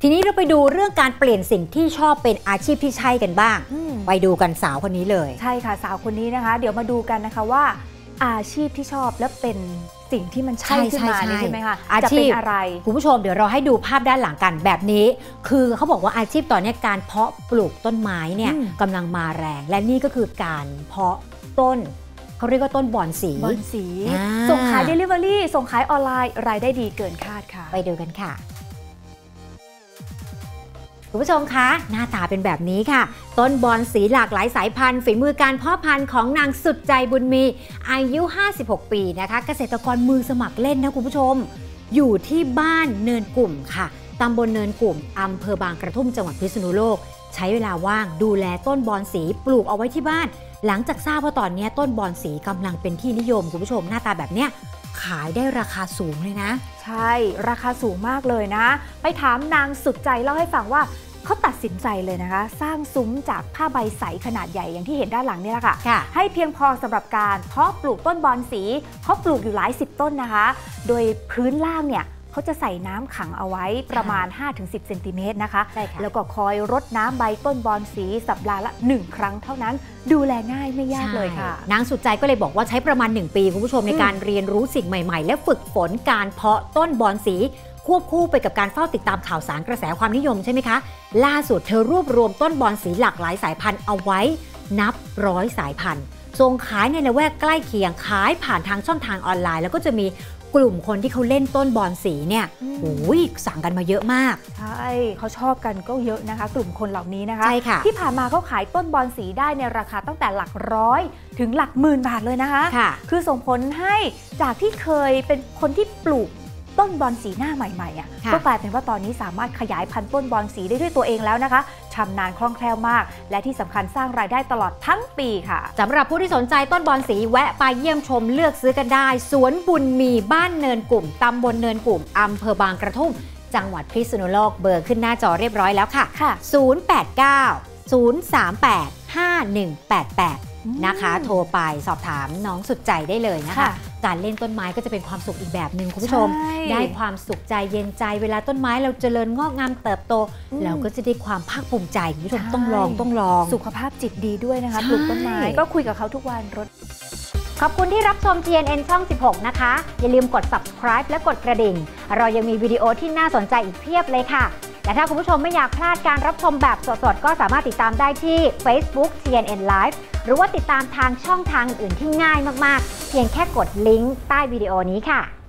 ทีนี้เราไปดูเรื่องการเปลี่ยนสิ่งที่ชอบเป็นอาชีพที่ใช่กันบ้างไปดูกันสาวคนนี้เลยใช่ค่ะสาวคนนี้นะคะเดี๋ยวมาดูกันนะคะว่าอาชีพที่ชอบและเป็นสิ่งที่มันใช่ขึ้นมาใช่ไหมคะจะเป็นอะไรคุณผู้ชมเดี๋ยวเราให้ดูภาพด้านหลังกันแบบนี้คือเขาบอกว่าอาชีพตอนนี้การเพาะปลูกต้นไม้เนี่ยกำลังมาแรงและนี่ก็คือการเพาะต้นเขาเรียกว่าต้นบอนสีส่งขาย Delivery ส่งขายออนไลน์รายได้ดีเกินคาดค่ะไปดูกันค่ะคุณผู้ชมคะหน้าตาเป็นแบบนี้ค่ะต้นบอนสีหลากหลายสายพันธุ์ฝีมือการเพาะพันธุ์ของนางสุดใจบุญมีอายุ56ปีนะคะเกษตรกรมือสมัครเล่นนะคุณผู้ชมอยู่ที่บ้านเนินกลุ่มค่ะตำบลเนินกลุ่มอำเภอบางกระทุ่มจังหวัดพิษณุโลกใช้เวลาว่างดูแลต้นบอนสีปลูกเอาไว้ที่บ้านหลังจากทราบว่าตอนนี้ต้นบอนสีกำลังเป็นที่นิยมคุณผู้ชมหน้าตาแบบเนี้ยขายได้ราคาสูงเลยนะใช่ราคาสูงมากเลยนะไปถามนางสุดใจเล่าให้ฟังว่าเขาตัดสินใจเลยนะคะสร้างซุ้มจากผ้าใบใสขนาดใหญ่อย่างที่เห็นด้านหลังนี่แหละค่ะให้เพียงพอสำหรับการเพาะปลูกต้นบอนสีเขาปลูกอยู่หลาย10ต้นนะคะโดยพื้นล่างเนี่ยเขาจะใส่น้ำขังเอาไว้ประมาณ 5-10 เซนติเมตรนะคะแล้วก็คอยรดน้ำใบต้นบอนสีสัปดาห์ละ1 ครั้งเท่านั้นดูแลง่ายไม่ยากเลยค่ะนางสุดใจก็เลยบอกว่าใช้ประมาณ1 ปีคุณผู้ชมในการเรียนรู้สิ่งใหม่ๆและฝึกฝนการเพาะต้นบอนสีควบคู่ไปกับการเฝ้าติดตามข่าวสารกระแสความนิยมใช่ไหมคะล่าสุดเธอรวบรวมต้นบอนสีหลากหลายสายพันธุ์เอาไว้นับ100 สายพันธุ์ส่งขายในละแวกใกล้เคียงขายผ่านทางช่องทางออนไลน์แล้วก็จะมีกลุ่มคนที่เขาเล่นต้นบอนสีเนี่ยสั่งกันมาเยอะมากใช่เขาชอบกันก็เยอะนะคะกลุ่มคนเหล่านี้นะคะใช่ค่ะที่ผ่านมาเขาขายต้นบอนสีได้ในราคาตั้งแต่หลักร้อยถึงหลักหมื่นบาทเลยนะคะคือส่งผลให้จากที่เคยเป็นคนที่ปลูกต้นบอนสีหน้าใหม่ๆก็กลายเป็นว่าตอนนี้สามารถขยายพันธุ์ต้นบอนสีได้ด้วยตัวเองแล้วนะคะชำนาญคล่องแคล่วมากและที่สำคัญสร้างรายได้ตลอดทั้งปีค่ะสำหรับผู้ที่สนใจต้นบอนสีแวะไปเยี่ยมชมเลือกซื้อกันได้สวนบุญมีบ้านเนินกลุ่มตำบลเนินกลุ่มอำเภอบางกระทุ่มจังหวัดพิษณุโลกเบอร์ขึ้นหน้าจอเรียบร้อยแล้วค่ะ089-038-5188นะคะโทรไปสอบถามน้องสุดใจได้เลยนะคะการเล่นต้นไม้ก็จะเป็นความสุขอีกแบบหนึ่งคุณผู้ชมได้ความสุขใจเย็นใจเวลาต้นไม้เราเจริญงอกงามเติบโตเราก็จะได้ความภาคภูมิใจคุณผู้ชมต้องลองสุขภาพจิตดีด้วยนะคะปลูกต้นไม้ก็คุยกับเขาทุกวันขอบคุณที่รับชม TNN ช่อง 16 นะคะอย่าลืมกด subscribe และกดกระดิ่งเรายังมีวิดีโอที่น่าสนใจอีกเพียบเลยค่ะและถ้าคุณผู้ชมไม่อยากพลาดการรับชมแบบสดๆก็สามารถติดตามได้ที่ Facebook TNN Live หรือว่าติดตามทางช่องทางอื่นที่ง่ายมากๆเพียงแค่กดลิงก์ใต้วิดีโอนี้ค่ะ